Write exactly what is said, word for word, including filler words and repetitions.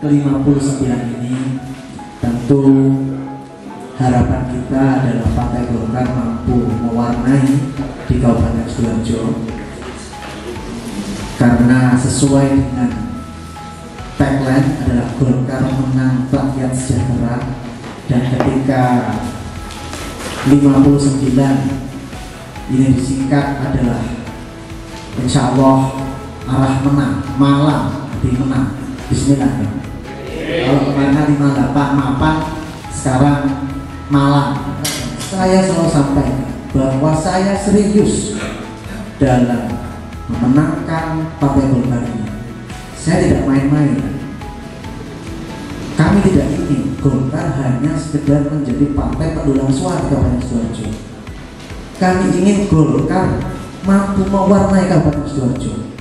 ke lima puluh sembilan ini tentu harapan kita adalah Partai Golkar mampu mewarnai di Kabupaten Sidoarjo, karena sesuai dengan tagline adalah Golkar menang rakyat sejahtera, dan ketika lima puluh sembilan ini disingkat adalah insya Allah arah menang, malam di menang. Bismillah. Kalau kemarin hari delapan mapan, sekarang malam. Saya selalu sampaikan bahwa saya serius dalam memenangkan Partai Golkar ini. Saya tidak main-main. Kami tidak ingin Golkar hanya sekedar menjadi partai pendulang suara di Kabupaten Sidoarjo. Kami ingin Golkar mampu mewarnai Kabupaten Sidoarjo.